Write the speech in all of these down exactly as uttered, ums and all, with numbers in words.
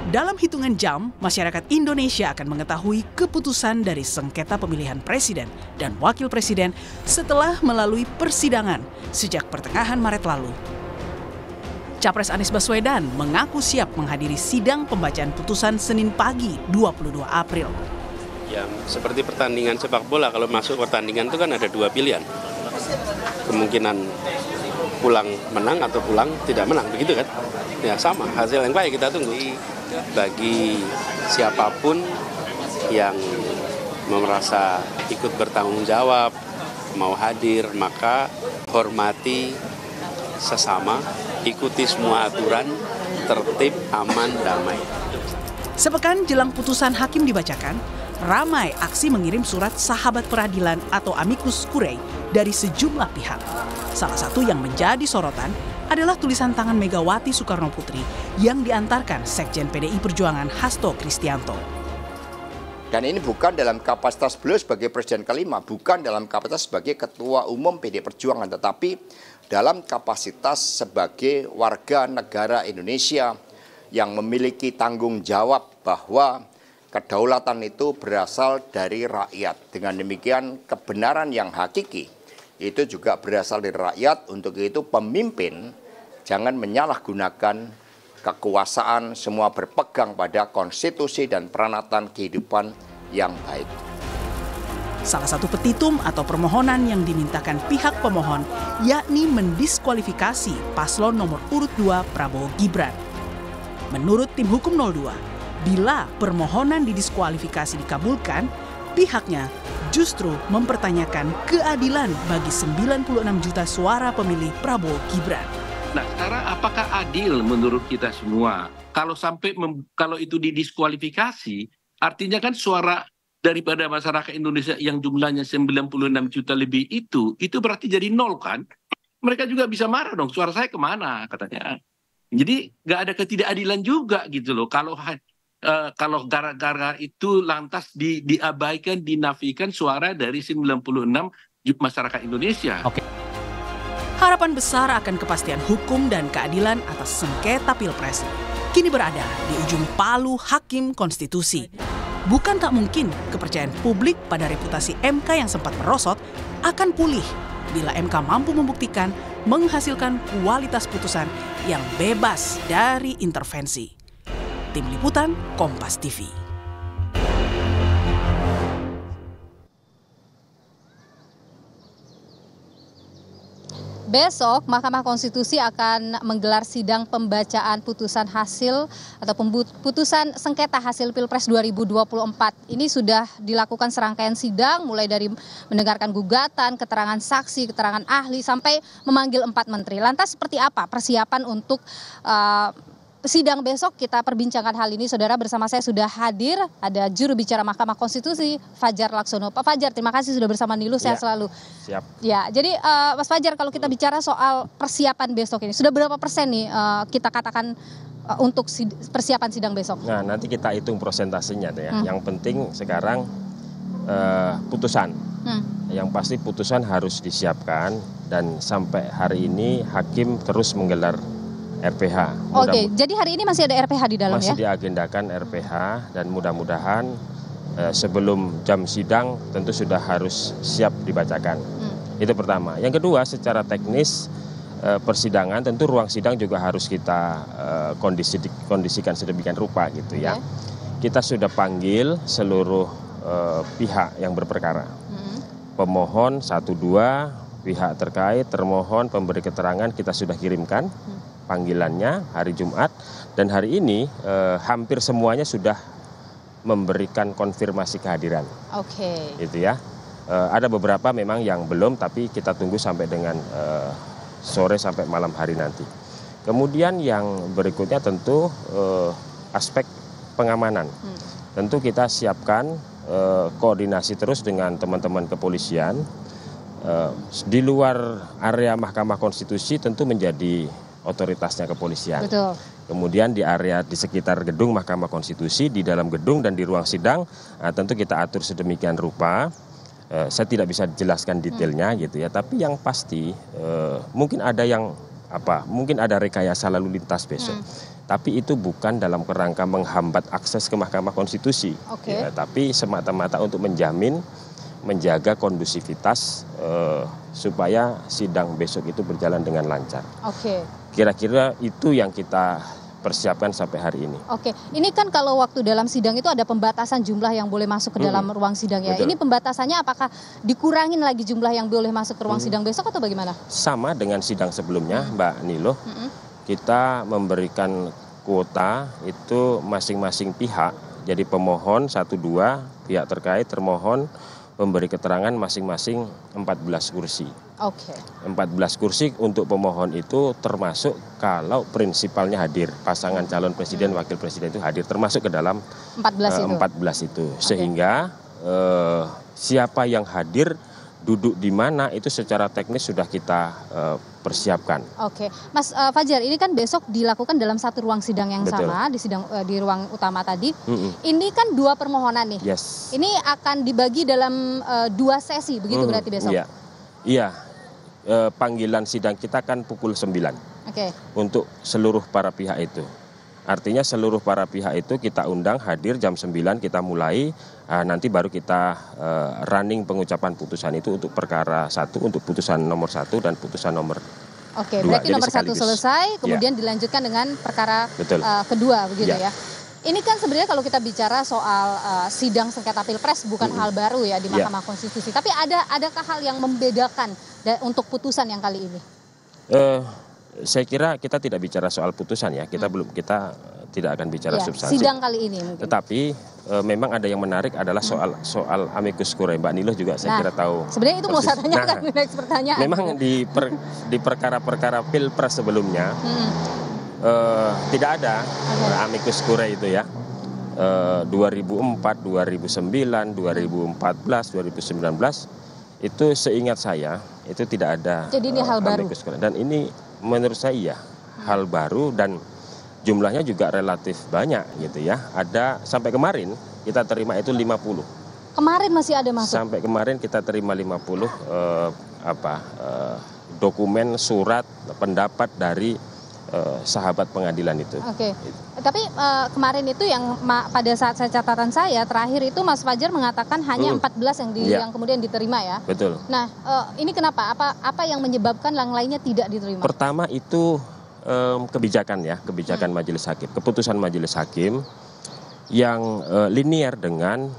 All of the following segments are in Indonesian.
Dalam hitungan jam, masyarakat Indonesia akan mengetahui keputusan dari sengketa pemilihan presiden dan wakil presiden setelah melalui persidangan sejak pertengahan Maret lalu. Capres Anies Baswedan mengaku siap menghadiri sidang pembacaan putusan Senin pagi dua puluh dua April. Ya, seperti pertandingan sepak bola, kalau masuk pertandingan itu kan ada dua pilihan. Kemungkinan pulang menang atau pulang tidak menang, begitu kan? Ya sama, hasil yang baik kita tunggu. Bagi siapapun yang merasa ikut bertanggung jawab, mau hadir, maka hormati sesama, ikuti semua aturan, tertib, aman, damai. Sepekan jelang putusan hakim dibacakan, ramai aksi mengirim surat sahabat peradilan atau amicus curiae dari sejumlah pihak. Salah satu yang menjadi sorotan adalah tulisan tangan Megawati Soekarno Putri yang diantarkan Sekjen P D I Perjuangan Hasto Kristianto. Dan ini bukan dalam kapasitas beliau sebagai Presiden kelima, bukan dalam kapasitas sebagai Ketua Umum P D I Perjuangan, tetapi dalam kapasitas sebagai warga negara Indonesia yang memiliki tanggung jawab bahwa kedaulatan itu berasal dari rakyat. Dengan demikian kebenaran yang hakiki itu juga berasal dari rakyat. Untuk itu pemimpin jangan menyalahgunakan kekuasaan, semua berpegang pada konstitusi dan peranatan kehidupan yang baik. Salah satu petitum atau permohonan yang dimintakan pihak pemohon yakni mendiskualifikasi paslon nomor urut dua Prabowo Gibran. Menurut tim hukum nol dua, bila permohonan didiskualifikasi dikabulkan, pihaknya justru mempertanyakan keadilan bagi sembilan puluh enam juta suara pemilih Prabowo Gibran. Nah, sekarang apakah adil menurut kita semua? Kalau sampai mem, kalau itu didiskualifikasi, artinya kan suara daripada masyarakat Indonesia yang jumlahnya sembilan puluh enam juta lebih itu, itu berarti jadi nol kan? Mereka juga bisa marah dong, suara saya kemana katanya. Jadi nggak ada ketidakadilan juga gitu loh. Kalau uh, kalau gara-gara itu lantas di, diabaikan, dinafikan suara dari sembilan puluh enam juta masyarakat Indonesia. Oke. Harapan besar akan kepastian hukum dan keadilan atas sengketa Pilpres kini berada di ujung palu Hakim Konstitusi. Bukan tak mungkin kepercayaan publik pada reputasi M K yang sempat merosot akan pulih bila M K mampu membuktikan menghasilkan kualitas putusan yang bebas dari intervensi. Tim Liputan Kompas T V. Besok, Mahkamah Konstitusi akan menggelar sidang pembacaan putusan hasil atau putusan sengketa hasil Pilpres dua ribu dua puluh empat. Ini sudah dilakukan serangkaian sidang, mulai dari mendengarkan gugatan, keterangan saksi, keterangan ahli, sampai memanggil empat menteri. Lantas seperti apa persiapan untuk uh, sidang besok? Kita perbincangkan hal ini, saudara. Bersama saya sudah hadir, ada juru bicara Mahkamah Konstitusi, Fajar Laksono. Pak Fajar, terima kasih sudah bersama Nilu, sehat ya, selalu. Siap. Ya, jadi uh, Mas Fajar, kalau kita bicara soal persiapan besok ini, sudah berapa persen nih uh, kita katakan uh, untuk sid persiapan sidang besok? Nah, nanti kita hitung persentasenya ya. Hmm. Yang penting sekarang uh, putusan. Hmm. Yang pasti putusan harus disiapkan, dan sampai hari ini hakim terus menggelar R P H. Oke, okay, jadi hari ini masih ada R P H di dalam masih ya? Masih diagendakan R P H, dan mudah-mudahan eh, sebelum jam sidang tentu sudah harus siap dibacakan. Hmm. Itu pertama. Yang kedua, secara teknis eh, persidangan tentu ruang sidang juga harus kita eh, kondisi, kondisikan sedemikian rupa gitu ya. Okay. Kita sudah panggil seluruh eh, pihak yang berperkara. Hmm. Pemohon satu dua, pihak terkait, termohon, pemberi keterangan kita sudah kirimkan. Hmm. Panggilannya hari Jumat, dan hari ini eh, hampir semuanya sudah memberikan konfirmasi kehadiran. Oke. Okay. Gitu ya. Eh, ada beberapa memang yang belum, tapi kita tunggu sampai dengan eh, sore sampai malam hari nanti. Kemudian yang berikutnya tentu eh, aspek pengamanan. Hmm. Tentu kita siapkan eh, koordinasi terus dengan teman-teman kepolisian. Eh, di luar area Mahkamah Konstitusi tentu menjadi otoritasnya kepolisian. Betul. Kemudian di area di sekitar gedung Mahkamah Konstitusi, di dalam gedung dan di ruang sidang, nah, tentu kita atur sedemikian rupa. Eh, saya tidak bisa jelaskan detailnya hmm. gitu ya, tapi yang pasti eh, mungkin ada yang apa? Mungkin ada rekayasa lalu lintas besok. Hmm. Tapi itu bukan dalam kerangka menghambat akses ke Mahkamah Konstitusi, Oke. ya, tapi semata-mata untuk menjamin, menjaga kondusivitas eh, supaya sidang besok itu berjalan dengan lancar. Oke. Kira-kira itu yang kita persiapkan sampai hari ini. Oke, ini kan kalau waktu dalam sidang itu ada pembatasan jumlah yang boleh masuk ke dalam Hmm. ruang sidang ya. Betul. Ini pembatasannya apakah dikurangin lagi jumlah yang boleh masuk ke ruang Hmm. sidang besok atau bagaimana? Sama dengan sidang sebelumnya, Mbak Nilo, Mm-mm. kita memberikan kuota itu masing-masing pihak. Jadi pemohon satu dua, pihak terkait termohon memberi keterangan masing-masing empat belas kursi. Oke. empat belas kursi untuk pemohon itu termasuk kalau prinsipalnya hadir, pasangan calon presiden, wakil presiden itu hadir termasuk ke dalam empat belas eh, itu. empat belas itu. Sehingga eh, siapa yang hadir, duduk di mana itu secara teknis sudah kita eh, persiapkan. Oke, Mas eh, Fajar, ini kan besok dilakukan dalam satu ruang sidang yang Betul. sama di sidang eh, di ruang utama tadi. Mm-mm. Ini kan dua permohonan nih. Yes. Ini akan dibagi dalam eh, dua sesi, begitu Mm, berarti besok. Iya, iya. Eh, panggilan sidang kita kan pukul sembilan Oke. untuk seluruh para pihak itu. Artinya seluruh para pihak itu kita undang hadir jam sembilan kita mulai. Ah, nanti baru kita eh, running pengucapan putusan itu untuk perkara satu, untuk putusan nomor satu dan putusan nomor Oke, dua. berarti Jadi nomor satu sekaligus. selesai, kemudian dilanjutkan dengan perkara Betul. eh, kedua, begitu Ya. ya. Ini kan sebenarnya kalau kita bicara soal eh, sidang sengketa pilpres bukan Mm-mm. hal baru ya di Ya. Mahkamah Konstitusi. Tapi ada adakah hal yang membedakan da- untuk putusan yang kali ini? Eh, saya kira kita tidak bicara soal putusan ya. Kita belum kita eh, tidak akan bicara Ya, substansi. sidang kali ini mungkin. Tetapi eh, memang ada yang menarik adalah soal soal amicus curiae. Mbak Nilo juga saya Nah, kira tahu. Sebenarnya itu mau saya persis. tanyakan Nah, next pertanyaan. memang di per, di perkara-perkara pilpres sebelumnya Hmm, eh, tidak ada Oke. eh, amicus curiae itu ya. Eh, dua ribu empat, dua ribu sembilan, dua ribu empat belas, dua ribu sembilan belas itu seingat saya itu tidak ada. Jadi ini eh, hal baru. amicus curiae. Dan ini menurut saya iya, hal baru dan jumlahnya juga relatif banyak gitu ya. Ada sampai kemarin kita terima itu lima puluh. Kemarin masih ada masuk. Sampai kemarin kita terima lima puluh eh, apa eh, dokumen surat pendapat dari eh, sahabat pengadilan itu. Oke. Tapi eh, kemarin itu yang ma- pada saat saya catatan saya terakhir itu Mas Fajar mengatakan hanya Hmm. empat belas yang di Iya. yang kemudian diterima ya. Betul. Nah, eh, ini kenapa? Apa apa yang menyebabkan yang lainnya tidak diterima? Pertama itu em, kebijakan ya, kebijakan Hmm. majelis hakim, keputusan majelis hakim yang eh, linear dengan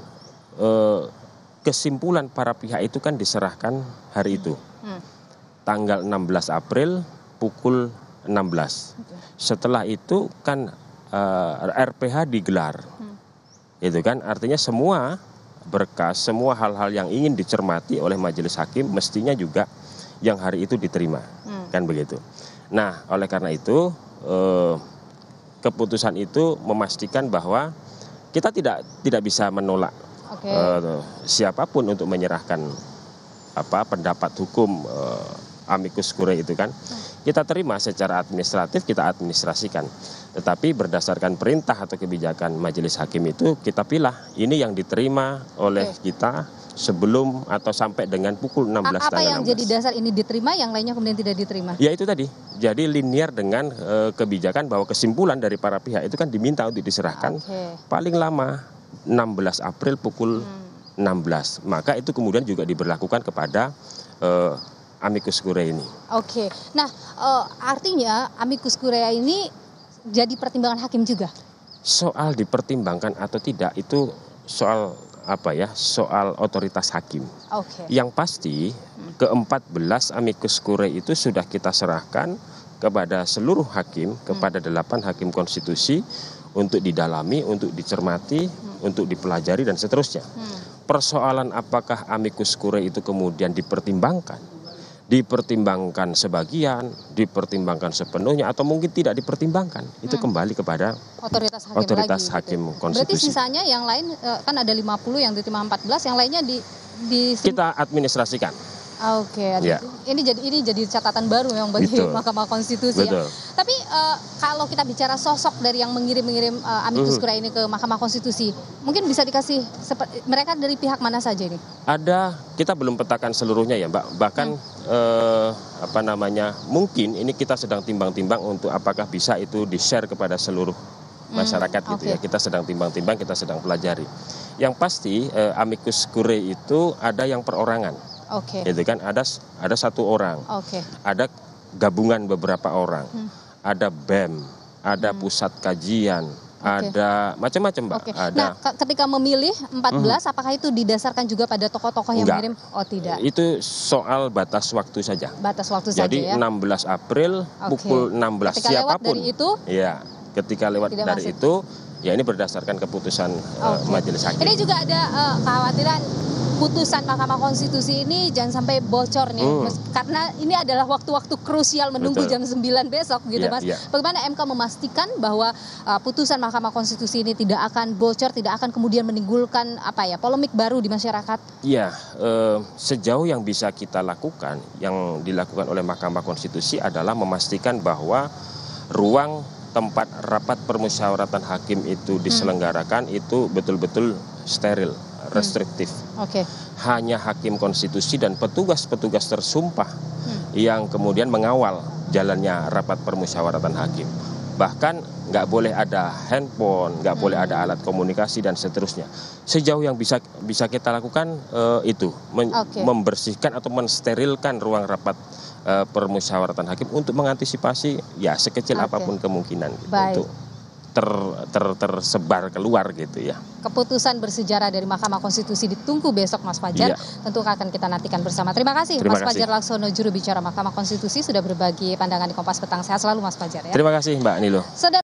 eh, kesimpulan para pihak itu kan diserahkan hari itu. Hmm. Tanggal enam belas April pukul enam belas. Oke. Setelah itu kan eh, R P H digelar. Hmm. Itu kan artinya semua berkas, semua hal-hal yang ingin dicermati oleh majelis hakim mestinya juga yang hari itu diterima. Hmm. Kan begitu. Nah, oleh karena itu eh, keputusan itu memastikan bahwa kita tidak tidak bisa menolak Oke. eh, siapapun untuk menyerahkan apa pendapat hukum eh, amicus curiae itu kan. Kita terima secara administratif, kita administrasikan. Tetapi berdasarkan perintah atau kebijakan majelis hakim itu kita pilah ini yang diterima oleh Oke. kita sebelum atau sampai dengan pukul enam belas. A- apa yang jadi dasar ini diterima, yang lainnya kemudian tidak diterima? Ya itu tadi, jadi linear dengan eh, kebijakan bahwa kesimpulan dari para pihak itu kan diminta untuk diserahkan Oke. paling lama enam belas April pukul Hmm. enam belas. Maka itu kemudian juga diberlakukan kepada eh, amicus curiae ini. Oke. Nah, eh, artinya amicus curiae ini jadi pertimbangan hakim juga. Soal dipertimbangkan atau tidak itu soal apa ya? Soal otoritas hakim. Oke. Yang pasti ke empat belas amicus curiae itu sudah kita serahkan kepada seluruh hakim, kepada delapan hakim konstitusi untuk didalami, untuk dicermati, untuk dipelajari dan seterusnya. Hmm. Persoalan apakah amicus curiae itu kemudian dipertimbangkan, dipertimbangkan sebagian, dipertimbangkan sepenuhnya, atau mungkin tidak dipertimbangkan, itu kembali kepada Otoritas hakim otoritas lagi, hakim gitu. konstitusi. Berarti sisanya yang lain eh, kan ada lima puluh yang diterima empat belas, yang lainnya di di Kita administrasikan. Oke, Ya. ini jadi ini jadi catatan baru memang bagi Betul. Mahkamah Konstitusi Betul. ya. Tapi uh, kalau kita bicara sosok dari yang mengirim-mengirim uh, amicus curiae ini ke Mahkamah Konstitusi, mungkin bisa dikasih seperti mereka dari pihak mana saja ini? Ada, kita belum petakan seluruhnya ya Mbak. Bahkan eh, apa namanya, mungkin ini kita sedang timbang-timbang untuk apakah bisa itu di-share kepada seluruh masyarakat gitu oke. ya. Kita sedang timbang-timbang, kita sedang pelajari. Yang pasti eh, amicus curiae itu ada yang perorangan. Oke. Gitu kan, ada ada satu orang. Oke. Ada gabungan beberapa orang. Hmm. Ada B E M, ada pusat kajian, ada macam-macam Mbak. Oke. Ada. Nah, ke- ketika memilih empat belas, apakah itu didasarkan juga pada tokoh-tokoh yang Enggak. mengirim? Oh, tidak. Itu soal batas waktu saja. Batas waktu Jadi saja ya. enam belas April pukul enam belas Ketika lewat siapapun. dari itu, Iya, ketika lewat Tidak dari masuk. itu ya ini berdasarkan keputusan eh, Oke. majelis hakim. Ini juga ada uh, kekhawatiran putusan Mahkamah Konstitusi ini jangan sampai bocor nih, Hmm. Mes- karena ini adalah waktu-waktu krusial menunggu Betul. jam sembilan besok gitu Iya, Mas. iya. Bagaimana M K memastikan bahwa uh, putusan Mahkamah Konstitusi ini tidak akan bocor, tidak akan kemudian menimbulkan apa ya polemik baru di masyarakat? Iya, eh, sejauh yang bisa kita lakukan, yang dilakukan oleh Mahkamah Konstitusi adalah memastikan bahwa ruang tempat rapat permusyawaratan hakim itu diselenggarakan itu betul-betul steril, restriktif. Oke. Hanya hakim konstitusi dan petugas-petugas tersumpah yang kemudian mengawal jalannya rapat permusyawaratan hakim. Bahkan nggak boleh ada handphone, nggak boleh ada alat komunikasi dan seterusnya. Sejauh yang bisa bisa kita lakukan eh, itu men- Oke. membersihkan atau mensterilkan ruang rapat eh, permusyawaratan hakim untuk mengantisipasi ya sekecil Oke. apapun kemungkinan gitu, Baik. untuk ter, ter, tersebar keluar gitu ya. Keputusan bersejarah dari Mahkamah Konstitusi ditunggu besok Mas Fajar. Iya. Tentu akan kita nantikan bersama. Terima kasih Terima Mas kasih. Fajar Laksono, juru bicara Mahkamah Konstitusi sudah berbagi pandangan di Kompas Petang. Sehat selalu Mas Fajar ya. Terima kasih Mbak Nilo. Saudara